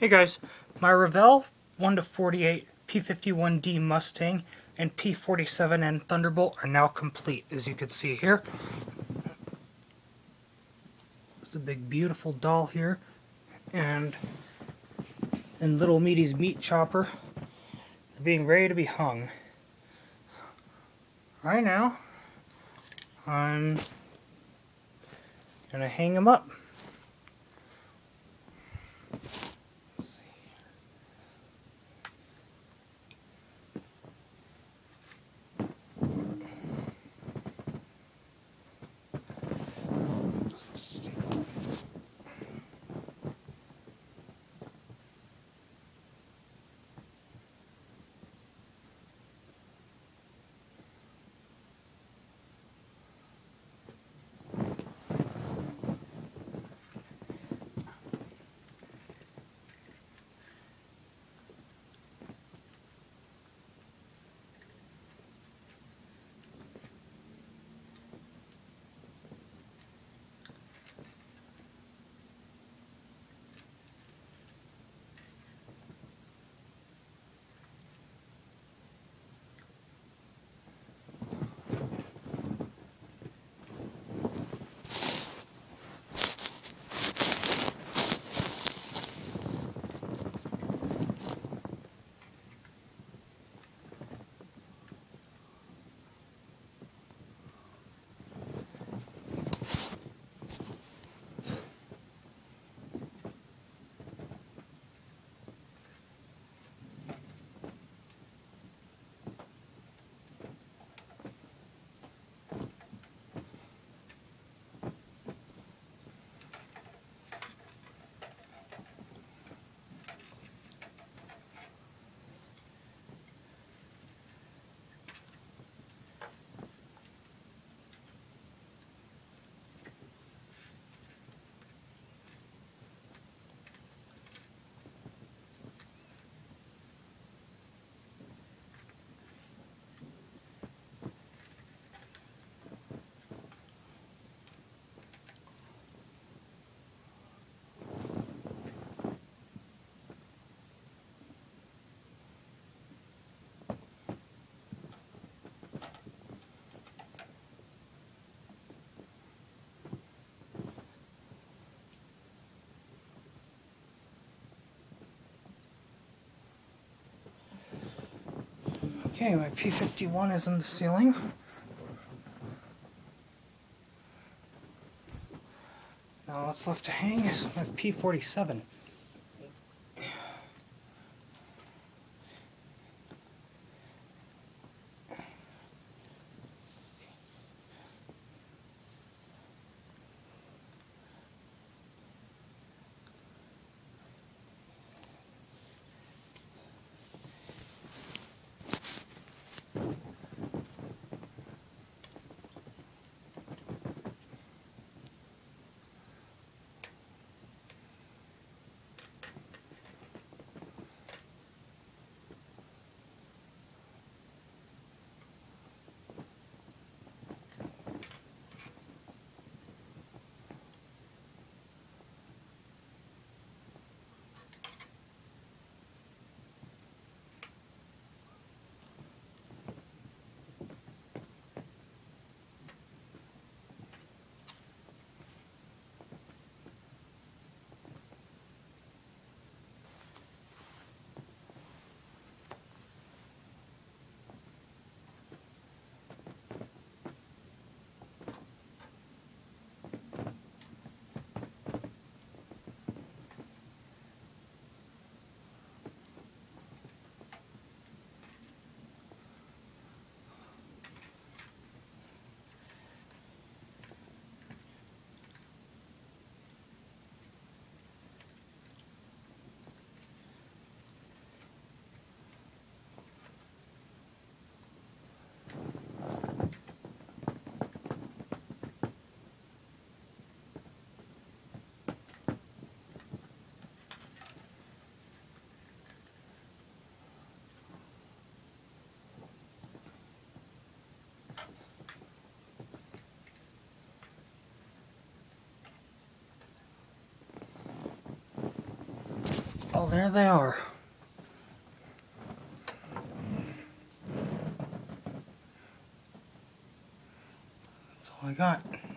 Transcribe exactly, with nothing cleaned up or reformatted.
Hey guys, my Revell one to forty-eight P fifty-one D Mustang and P forty-seven and Thunderbolt are now complete, as you can see here. There's a big beautiful doll here, and and little Meaty's meat chopper being ready to be hung. Right now, I'm gonna hang them up. Okay, my P fifty-one is in the ceiling. Now what's left to hang is my P forty-seven. Well, there they are. That's all I got.